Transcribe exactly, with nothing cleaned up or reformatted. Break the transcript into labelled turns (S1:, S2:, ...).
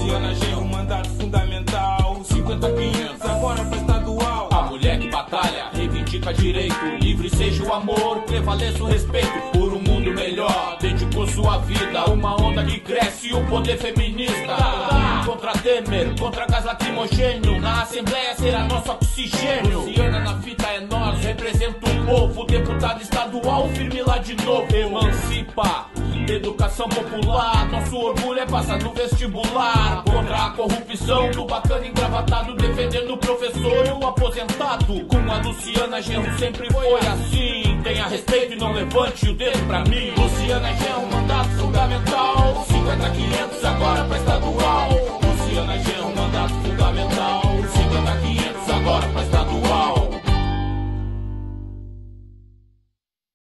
S1: Luciana Genro, mandato fundamental. Cinquenta quinhentos, agora pra estadual.
S2: A mulher que batalha, reivindica direito. Livre seja o amor, prevaleça o respeito. Por um mundo melhor, dedicou sua vida. Uma onda que cresce, o poder feminista. Contra Temer, contra gás lacrimogênio. Na Assembleia será nosso oxigênio. Luciana na fita é nós, representa o povo. Deputado estadual, firme lá de novo. Emancipa, educação popular. Nosso orgulho é passar no vestibular. Contra a corrupção do bacana engravatado, defendendo o professor e o aposentado. Com a Luciana Genro sempre foi assim. Tenha respeito e não levante o dedo pra mim. Luciana Genro, mandato fundamental. Cinquenta quinhentos agora pra